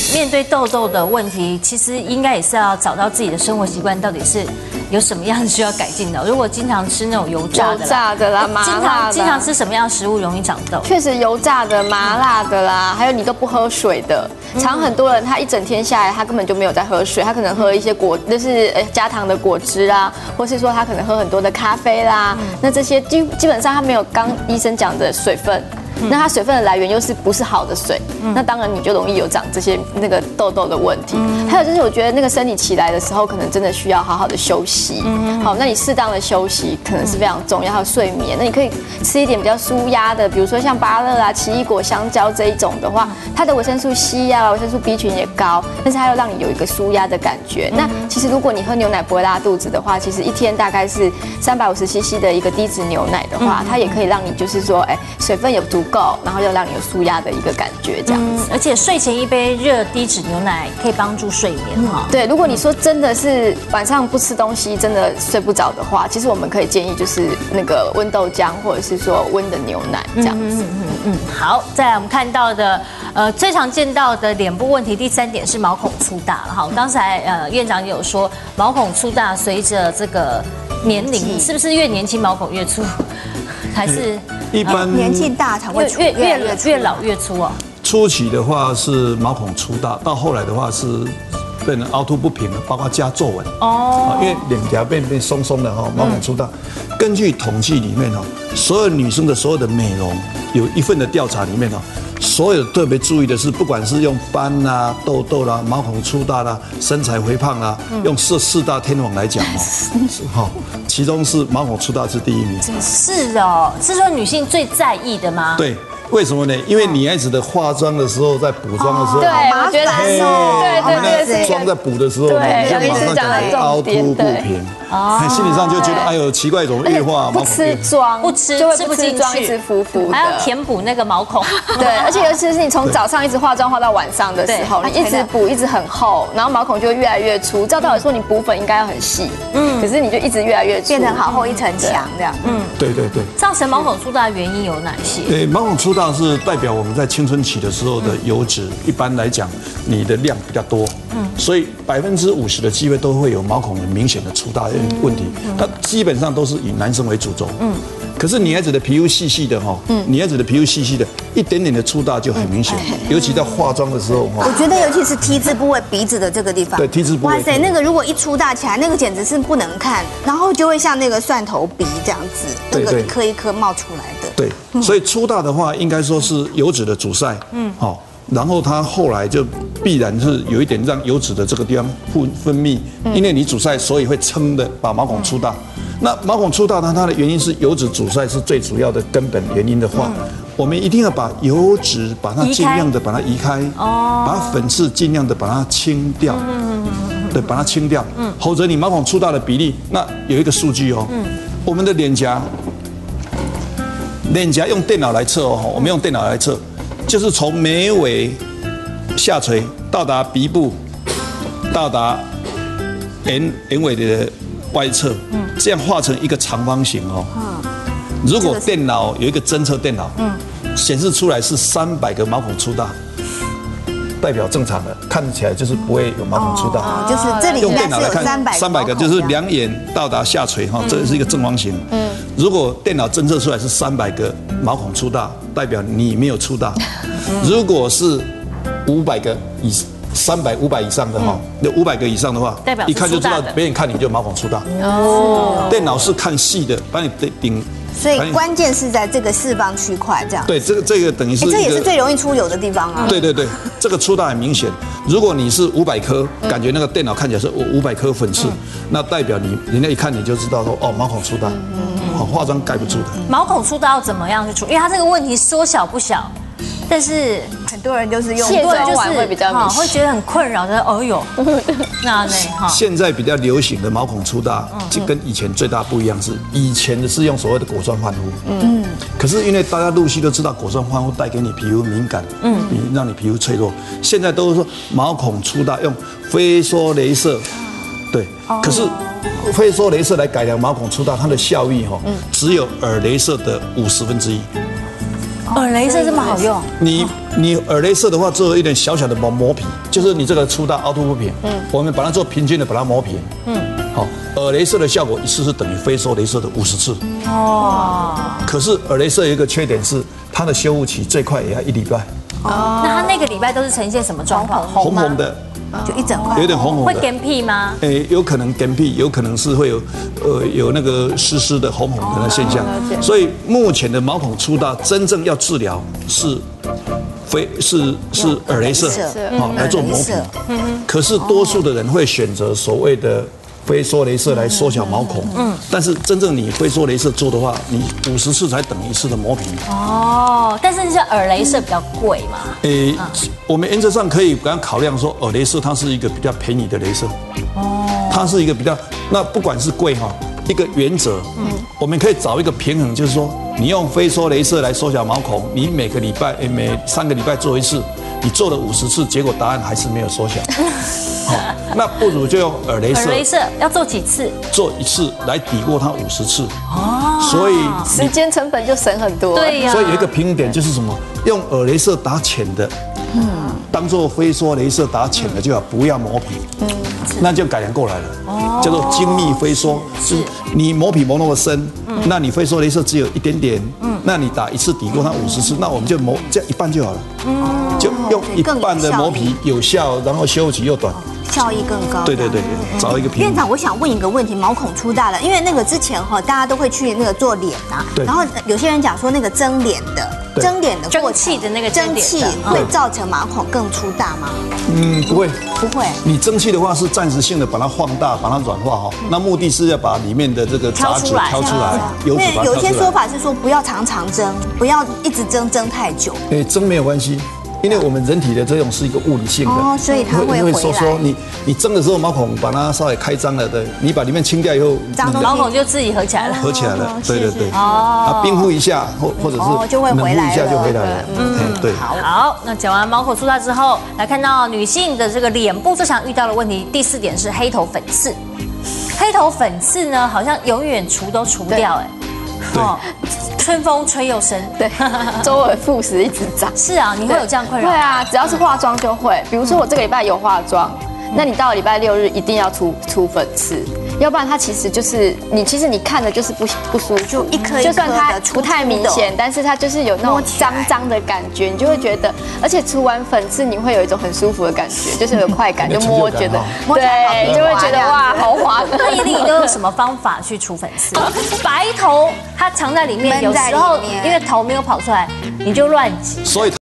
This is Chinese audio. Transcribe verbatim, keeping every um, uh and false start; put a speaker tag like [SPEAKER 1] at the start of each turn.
[SPEAKER 1] 面对痘痘的问题，其实应该也是要找到自己的生活习惯到底是有什么样需要改进的。如果经常吃那种油炸的、
[SPEAKER 2] 油炸的啦、麻
[SPEAKER 1] 经
[SPEAKER 2] 辣的，
[SPEAKER 1] 常经常吃什么样的食物容易长痘？
[SPEAKER 2] 确实油炸的、麻辣的啦，还有你都不喝水的，常很多人他一整天下来，他根本就没有在喝水，他可能喝一些果，就是呃加糖的果汁啊，或是说他可能喝很多的咖啡啦，那这些基基本上他没有刚医生讲的水分。那它水分的来源又是不是好的水？那当然你就容易有长这些那个痘痘的问题。还有就是我觉得那个生理期来的时候，可能真的需要好好的休息。好，那你适当的休息可能是非常重要，还有睡眠。那你可以吃一点比较舒压的，比如说像芭乐啊、奇异果、香蕉这一种的话，它的维生素 C 啊、维生素 B 群也高，但是它又让你有一个舒压的感觉。那其实如果你喝牛奶不会拉肚子的话，其实一天大概是三百五十 C C 的一个低脂牛奶的话，它也可以让你就是说，哎，水分有足够，然后又让你有舒压的一个感觉，这样子。
[SPEAKER 1] 而且睡前一杯热低脂牛奶可以帮助睡眠哈。
[SPEAKER 2] 对，如果你说真的是晚上不吃东西，真的睡不着的话，其实我们可以建议就是那个温豆浆，或者是说温的牛奶这样子。
[SPEAKER 1] 嗯嗯嗯。好，再来我们看到的，呃，最常见到的脸部问题，第三点是毛孔粗大了哈。刚才呃院长也有说，毛孔粗大随着这个年龄，是不是越年轻毛孔越粗，还是？
[SPEAKER 3] 一般
[SPEAKER 4] 年纪大才会粗，
[SPEAKER 1] 越越越越老越粗哦。
[SPEAKER 3] 初期的话是毛孔粗大，到后来的话是变成凹凸不平了，包括加皱纹哦，因为脸颊变变松松的哈，毛孔粗大。根据统计里面哈，所有女生的所有的美容有一份的调查里面哈，所有特别注意的是，不管是用斑啦、痘痘啦、毛孔粗大啦、身材肥胖啦，用四四大天王来讲哦，哈，其中是毛孔粗大是第一名。
[SPEAKER 1] 是哦，是说女性最在意的吗？
[SPEAKER 3] 对。为什么呢？因为女孩子的化妆的时候，在补妆的时候，
[SPEAKER 2] 对，我觉得是，对对对，
[SPEAKER 3] 妆在补的时候，
[SPEAKER 2] 对，
[SPEAKER 3] 你就马上感觉凹凸不平，哦，心理上就觉得哎呦奇怪，怎么越化
[SPEAKER 2] 不吃妆，
[SPEAKER 1] 不吃
[SPEAKER 2] 就会
[SPEAKER 1] 吃不进去，
[SPEAKER 2] 一直浮浮的，
[SPEAKER 1] 还要填补那个毛孔。
[SPEAKER 2] 对，而且尤其是你从早上一直化妆化到晚上的时候，你一直补一直很厚，然后毛孔就会越来越粗。照道理说你补粉应该要很细，嗯，可是你就一直越来越粗，
[SPEAKER 4] 变成好厚一层墙这样。嗯，
[SPEAKER 3] 对对对。
[SPEAKER 1] 造成毛孔粗大的原因有哪些？
[SPEAKER 3] 对，毛孔粗大是代表我们在青春期的时候的油脂，一般来讲你的量比较多，嗯，所以百分之五十的机会都会有毛孔的明显的粗大问题。它基本上都是以男生为主轴，嗯。可是女孩子的皮肤细细的哈，嗯，女孩子的皮肤细细的，一点点的粗大就很明显，尤其在化妆的时候哈。
[SPEAKER 4] 我觉得尤其是 T 字部位鼻子的这个地方，
[SPEAKER 3] 对 T 字部位，
[SPEAKER 4] 哇塞，那个如果一粗大起来，那个简直是不能看，然后就会像那个蒜头鼻这样子，那个一颗一颗冒出来的。
[SPEAKER 3] 对，所以粗大的话，应该说是油脂的阻塞，嗯，好。然后它后来就必然是有一点让油脂的这个地方分分泌，因为你阻塞，所以会撑的把毛孔粗大。那毛孔粗大呢，它的原因是油脂阻塞是最主要的根本原因的话，我们一定要把油脂把它尽量的把它移开，哦，把粉刺尽量的把它清掉，对，把它清掉，嗯，否则你毛孔粗大的比例，那有一个数据哦，嗯，我们的脸颊，脸颊用电脑来测哦，我们用电脑来测。就是从眉尾下垂到达鼻部，到达眼眼尾的外侧，嗯，这样画成一个长方形哦。嗯，如果电脑有一个侦测电脑，嗯，显示出来是三百个毛孔粗大，代表正常的，看起来就是不会有毛孔粗大。
[SPEAKER 4] 哦，就是这里
[SPEAKER 3] 用电脑来看，
[SPEAKER 4] 三百
[SPEAKER 3] 三百个就是两眼到达下垂哈，这是一个正方形。嗯，如果电脑侦测出来是三百个毛孔粗大，代表你没有粗大。如果是五百个以三百五百以上的哈，那五百个以上的话，
[SPEAKER 1] 代表
[SPEAKER 3] 一看就知道别人看你就毛孔粗大。哦，电脑是看细的，把你顶。
[SPEAKER 4] 所以关键是在这个四方区块这样。
[SPEAKER 3] 对，这个这个等于是
[SPEAKER 4] 这也是最容易出油的地方啊。
[SPEAKER 3] 对对对，这个粗大很明显。如果你是五百颗，感觉那个电脑看起来是五百颗粉刺，那代表你人家一看你就知道说哦毛孔粗大，哦化妆盖不住的。
[SPEAKER 1] 毛孔粗大要怎么样去处理？因为它这个问题说小不小，但是
[SPEAKER 4] 很多人就是用
[SPEAKER 2] 卸妆
[SPEAKER 1] 就是
[SPEAKER 2] 完会比较明显，
[SPEAKER 1] 会觉得很困扰的。哦呦，那那哈。
[SPEAKER 3] 现在比较流行的毛孔粗大，就跟以前最大不一样是，以前的是用所谓的果酸焕肤，嗯，可是因为大家陆续都知道果酸焕肤带给你皮肤敏感，嗯，让你皮肤脆弱，现在都是说毛孔粗大用飞梭雷射，对，可是飞梭雷射来改良毛孔粗大，它的效益哈，只有耳雷射的五十分之一。
[SPEAKER 1] 耳雷射这么好用？
[SPEAKER 3] 你你耳雷射的话，做一点小小的磨磨皮，就是你这个粗大凹凸不平，嗯，我们把它做平均的把它磨平，嗯，好，耳雷射的效果一次是等于非缩雷射的五十次。哦。可是耳雷射有一个缺点是，它的修复期最快也要一礼拜。
[SPEAKER 1] 哦。那它那个礼拜都是呈现什么状况？
[SPEAKER 3] 红红的。
[SPEAKER 4] 就一整块，
[SPEAKER 3] 有点红红的，
[SPEAKER 1] 会干屁吗？
[SPEAKER 3] 诶，有可能干屁，有可能是会有，呃，有那个湿湿的、红红的那现象。所以目前的毛孔粗大，真正要治疗是非是是耳雷射，好来做磨皮。可是多数的人会选择所谓的非缩雷射来缩小毛孔，嗯，但是真正你非缩雷射做的话，你五十次才等一次的磨皮。
[SPEAKER 1] 哦，但是那些耳雷射比较贵嘛？
[SPEAKER 3] 诶，我们原则上可以刚刚考量说，耳雷射它是一个比较便宜的雷射，哦，它是一个比较，那不管是贵哈，一个原则，嗯，我们可以找一个平衡，就是说，你用非缩雷射来缩小毛孔，你每个礼拜诶每三个礼拜做一次，你做了五十次，结果答案还是没有缩小。好，那不如就用耳雷射。
[SPEAKER 1] 耳雷射要做几次？
[SPEAKER 3] 做一次来抵过它五十次。哦，所以
[SPEAKER 2] 时间成本就省很多。
[SPEAKER 1] 对呀。
[SPEAKER 3] 所以有一个平衡点就是什么？用耳雷射打浅的，嗯，当做非缩雷射打浅的就好，不要磨皮。嗯，那就改良过来了。哦，叫做精密非缩，是你磨皮磨那么深，那你非缩雷射只有一点点，嗯，那你打一次抵过它五十次，那我们就磨这样一半就好了。嗯，就用一半的磨皮有效，然后修复期又短。
[SPEAKER 4] 效益更高。
[SPEAKER 3] 对对对，找一个平衡。
[SPEAKER 4] 院长，我想问一个问题，毛孔粗大了，因为那个之前哈，大家都会去那个做脸啊，然后有些人讲说那个蒸脸的，蒸脸的
[SPEAKER 1] 蒸汽的那个
[SPEAKER 4] 蒸汽会造成毛孔更粗大吗？
[SPEAKER 3] 嗯，不会，
[SPEAKER 4] 不会。
[SPEAKER 3] 你蒸汽的话是暂时性的把它放大，把它软化哈，那目的是要把里面的这个杂质挑出来，
[SPEAKER 4] 因为有一些说法是说不要常常蒸，不要一直蒸蒸太久。
[SPEAKER 3] 哎，蒸没有关系。因为我们人体的这种是一个物理性的，
[SPEAKER 4] 哦，所以它会
[SPEAKER 3] 会收缩。你你蒸的时候毛孔把它稍微开张了，对，你把里面清掉以后，
[SPEAKER 1] 毛孔就自己合起来了，
[SPEAKER 3] 合起来了，对对对。哦，啊，冰敷一下或或者是
[SPEAKER 4] 就会回来，
[SPEAKER 3] 一下就回来了。
[SPEAKER 1] 嗯，对。好，那讲完毛孔粗大之后，来看到女性的这个脸部最常遇到的问题，第四点是黑头粉刺。黑头粉刺呢，好像永远除都除不掉，哎。
[SPEAKER 3] 哦，
[SPEAKER 1] 春风吹又生，
[SPEAKER 2] 对，周而复始一直长。
[SPEAKER 1] 是啊，你会有这样困扰？
[SPEAKER 2] 会啊，只要是化妆就会。比如说我这个礼拜有化妆，那你到了礼拜六日一定要出出粉刺，要不然它其实就是你，其实你看的就是不不舒服，
[SPEAKER 4] 就一颗一颗的，
[SPEAKER 2] 就算它不太明显，但是它就是有那种脏脏的感觉，你就会觉得，而且除完粉刺你会有一种很舒服的感觉，就是有快感，就摸觉得，对，就会觉得哇，好滑。
[SPEAKER 1] 那依琳，你都有什么方法去除粉刺？白头它藏在里面，有时候因为头没有跑出来，你就乱挤。
[SPEAKER 3] 所以。